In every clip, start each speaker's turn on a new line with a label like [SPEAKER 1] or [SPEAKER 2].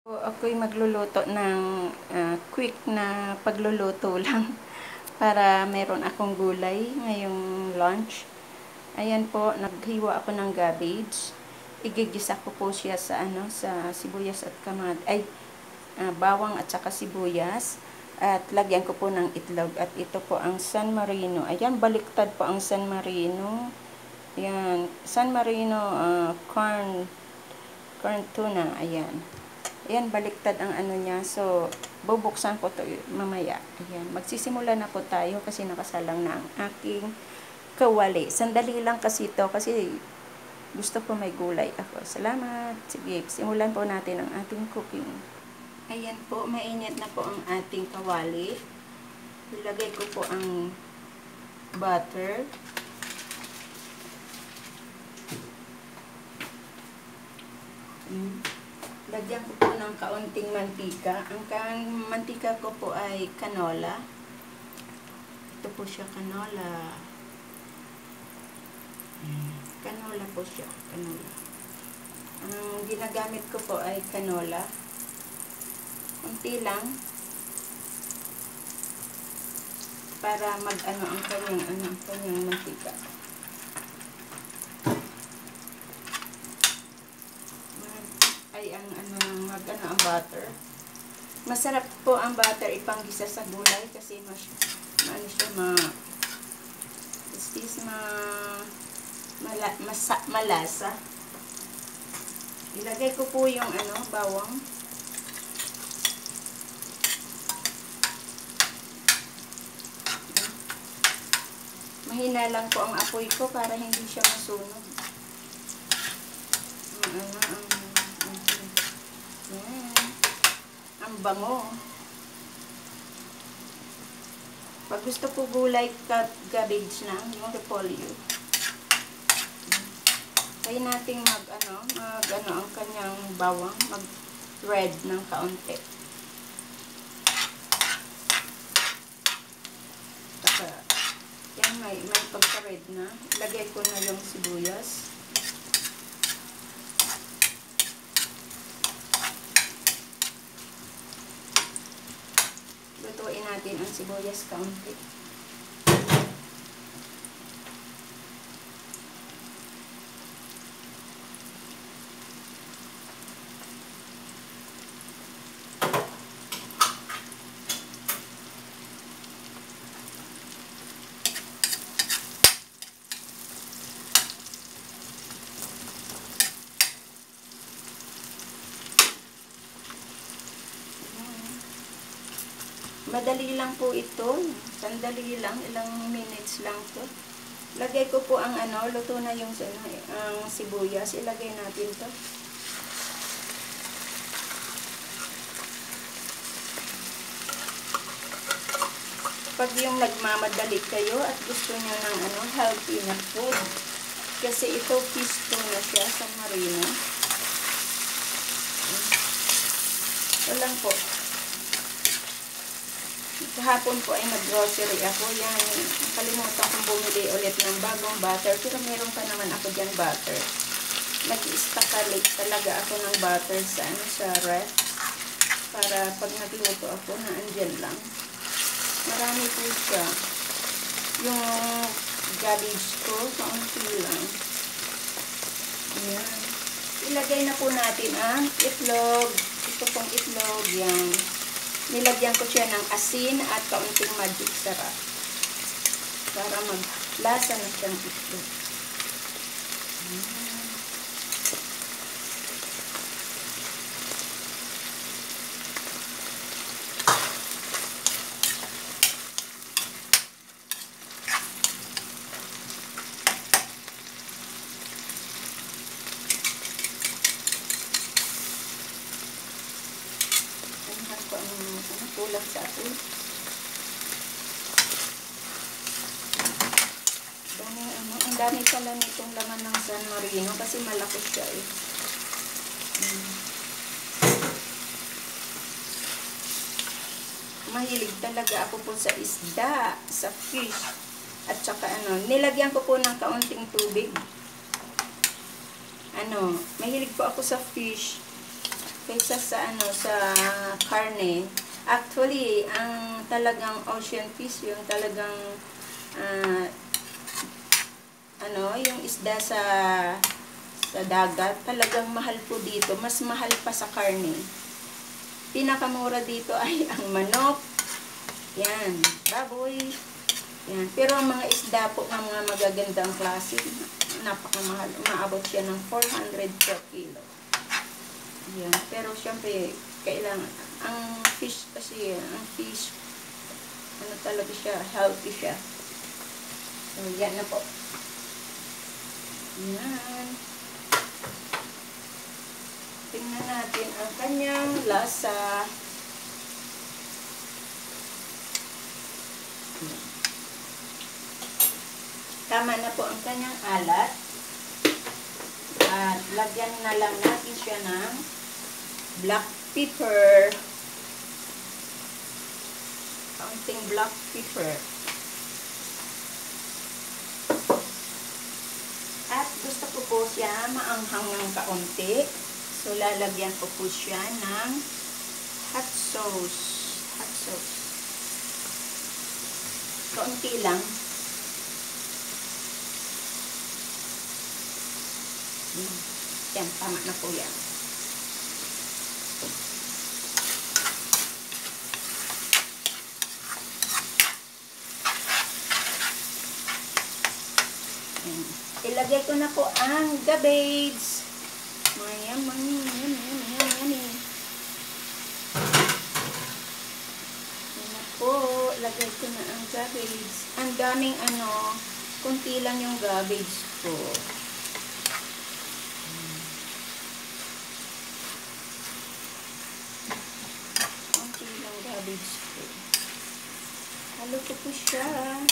[SPEAKER 1] Ako'y magluluto ng quick na pagluluto lang para meron akong gulay ngayong lunch. Ayan po, naghiwa ako ng cabbage. Igigisa ko po siya sa sibuyas at bawang at saka sibuyas. At lagyan ko po ng itlog. At ito po ang San Marino. Ayan, baliktad po ang San Marino. Ayan, San Marino corn tuna. Ayan. Ayan, baliktad ang ano niya. So, bubuksan ko to mamaya. Ayan, magsisimula na po tayo kasi nakasalang na ang aking kawali. Sandali lang kasi ito kasi gusto ko may gulay ako. Salamat. Sige, simulan po natin ang ating cooking. Ayan po, mainit na po ang ating kawali. Ilagay ko po ang butter. Lagyan ko po ng kaunting mantika. Ang mantika ko po ay canola. Ito po siya, canola. Canola po siya, canola. Ang ginagamit ko po ay canola. Kunti lang. Para mag-ano ang kanyang mantika. Ang butter. Masarap po ang butter ipanggisa sa gulay kasi malasa. Ilagay ko po yung bawang. Mahina lang po ang apoy ko para hindi siya masunog. Ang bango. Pag gusto po gulay, cabbage na, yung repolyo. Kaya natin ang kanyang bawang, mag-red ng kaunti. Saka, yan, may pagka-red na. Lagay ko na yung sibuyas. Lutuin natin ang sibuyas kaunti. Madali lang po ito. Sandali lang. Ilang minutes lang po. Lagay ko po ang luto na yung ang sibuyas. Ilagay natin to. Pag yung nagmamadali kayo at gusto nyo ng healthy na food. Kasi ito fish tuna siya sa marino. Ito lang po. Kahapon po ay nag-grocery ako. Yan, nakalimutan kong bumili ulit ng bagong butter. Pero meron pa naman ako dyan butter. Nag-i-stockalik talaga ako ng butter sa ref. Para pag nagluto ako, naandyan lang. Marami po siya. Yung cabbage ko, kaunti lang. Ayan. Ilagay na po natin ang itlog. Ito pong itlog. Yan. Nilagyan ko siya ng asin at kaunting magic sarap. Para maglasa na siyang itlog. Kulang sa atin. Ang dami pala nitong laman ng San Marino kasi malaki siya eh. Mahilig talaga ako po sa isda, sa fish, at saka nilagyan ko po ng kaunting tubig. Mahilig po ako sa fish. kaysa sa sa karne. Actually, ang talagang ocean fish, yung talagang yung isda sa dagat, talagang mahal po dito. Mas mahal pa sa karne. Pinakamura dito ay ang manok. Yan, baboy. Yan. Pero ang mga isda po ng mga magagandang klase, napakamahal. Umaabot siya ng 400 per kilo. Yan. Pero syempre, kailangan. Ang fish kasi, talaga siya, healthy siya. So, yan na po. Yan. Tingnan natin ang kanyang lasa. Tama na po ang kanyang alat. At lagyan na lang natin siya ng black pepper. Kaunting black pepper. At gusto ko po siya maanghang ng kaunti. So, lalagyan ko po siya ng hot sauce. Hot sauce. Kaunti lang. Yan, tama na po yan. Ilagay ko na po ang cabbage. Yan na po. Lagay ko na ang cabbage. Ang daming kunti lang yung cabbage ko. Kunti lang cabbage ko. Halo ko po siya.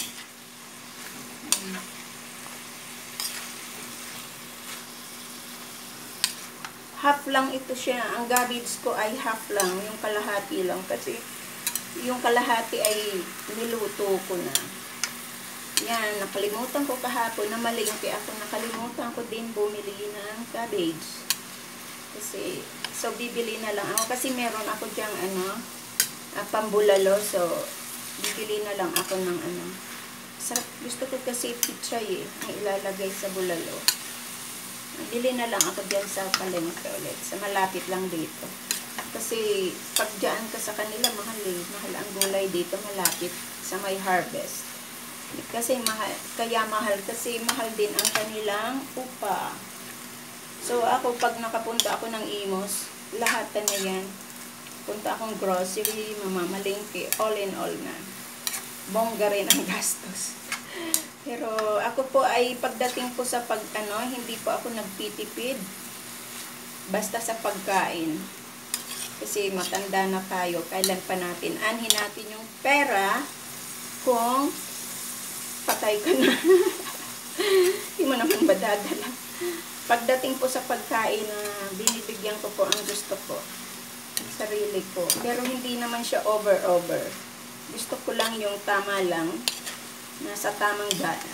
[SPEAKER 1] Half lang ito siya. Ang cabbage ko ay half lang. Yung kalahati lang. Kasi yung kalahati ay niluto ko na. Yan. Nakalimutan ko kahapon na malingki ako. Nakalimutan ko din bumili ng cabbage. Kasi, so bibili na lang ako. Kasi meron ako dyang pambulalo. So, bibili na lang ako ng sarap. Gusto ko kasi pichay ang ilalagay sa bulalo. Bili na lang ako dyan sa palengke ulit. Sa malapit lang dito. Kasi pag dyan ka sa kanila, mahal Mahal ang gulay dito, malapit sa may harvest. Kasi mahal. Kaya mahal. Kasi mahal din ang kanilang upa. So ako, pag nakapunta ako ng Imos, lahat na yan. Punta akong grocery, mamamalingki, all in all na. Bongga rin ang gastos. Pero ako po ay pagdating po sa hindi po ako nagtitipid. Basta sa pagkain. Kasi matanda na tayo. Kailan pa natin anhin natin yung pera kung patay ka na. Hindi mo naman madadala. Pagdating po sa pagkain, binibigyan ko po ang gusto ko. Sarili ko. Pero hindi naman siya over. Gusto ko lang yung tama lang. Nasa tamang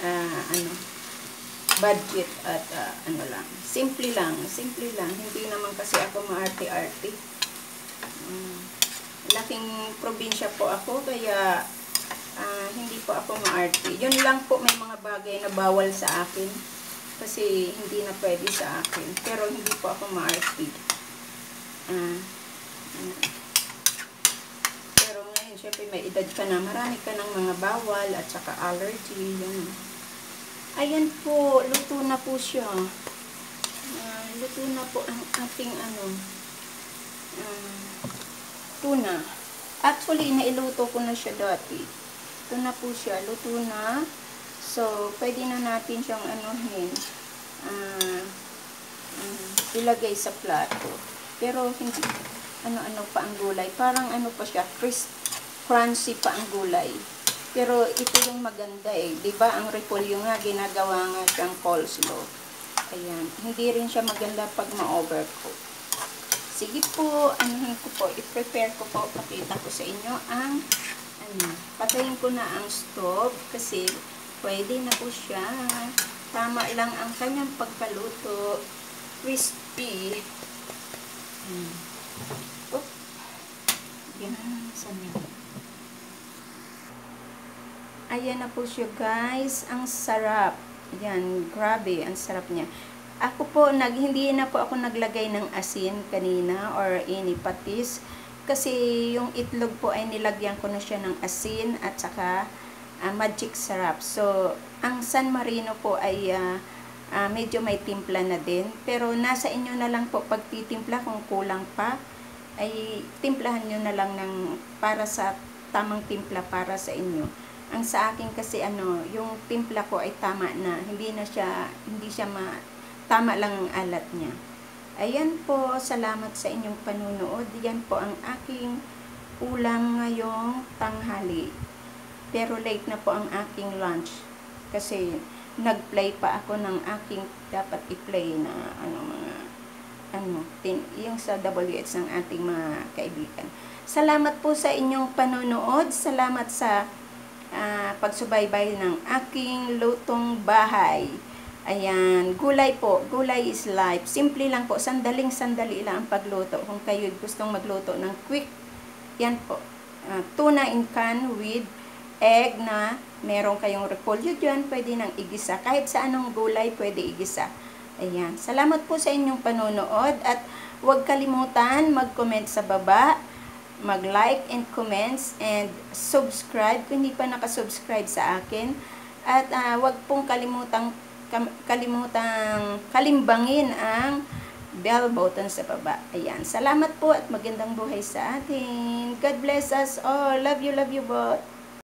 [SPEAKER 1] budget at lang. Simple lang. Hindi naman kasi ako maarte-arte. Laking probinsya po ako, kaya hindi po ako maarte. Yun lang po, may mga bagay na bawal sa akin. Kasi hindi na pwede sa akin. Pero hindi po ako maarte. Siyempre may edad ka na, marami ka ng mga bawal at saka allergy. Yan. Ayan po, luto na po siya. Luto na po ang ating tuna. Actually, nailuto ko na siya dati. Ito na po siya, luto na. So, pwede na natin siyang ilagay sa plato. Pero hindi, pa ang gulay. Parang pa siya, crunchy pa ang gulay. Pero ito yung maganda diba? Ang repolyo nga, ginagawa nga siyang coleslaw. Ayan. Hindi rin siya maganda pag ma-overcook. Sige po, ko po, i-prepare ko po, pakita ko sa inyo ang, patayin ko na ang stove, kasi pwede na po siya. Tama lang ang kanyang pagkaluto. Crispy. Oop. Yan, saan yan? Ayan na po siya guys. Ang sarap. Yan, grabe. Ang sarap niya. Ako po, hindi na po ako naglagay ng asin kanina or any patis. Kasi yung itlog po ay nilagyan ko na siya ng asin at saka magic sarap. So, ang San Marino po ay medyo may timpla na din. Pero nasa inyo na lang po pagtitimpla kung kulang pa. Ay timplahan nyo na lang ng para sa tamang timpla para sa inyo. Ang sa akin kasi yung timpla ko ay tama na. Hindi siya tama lang ang alat niya. Ayan po, salamat sa inyong panunood. Yan po ang aking ulam ngayong tanghali. Pero late na po ang aking lunch. Kasi nag-play pa ako ng aking dapat i-play na yung sa WH ng ating mga kaibigan. Salamat po sa inyong panonood. Salamat sa pagsubaybay ng aking lutong bahay. Ayan, gulay po. Gulay is life. Simple lang po. Sandaling-sandali lang ang pagluto. Kung kayo gustong magluto ng quick, yan po. Tuna in can with egg na meron kayong repolyo dyan. Pwede nang igisa. Kahit sa anong gulay, pwede igisa. Ayan. Salamat po sa inyong panonood. At huwag kalimutan mag-comment sa baba, mag-like and comments, and subscribe kung hindi pa nakasubscribe sa akin. At huwag pong kalimutang kalimbangin ang bell button sa baba. Ayan. Salamat po at magandang buhay sa atin. God bless us all. Love you both.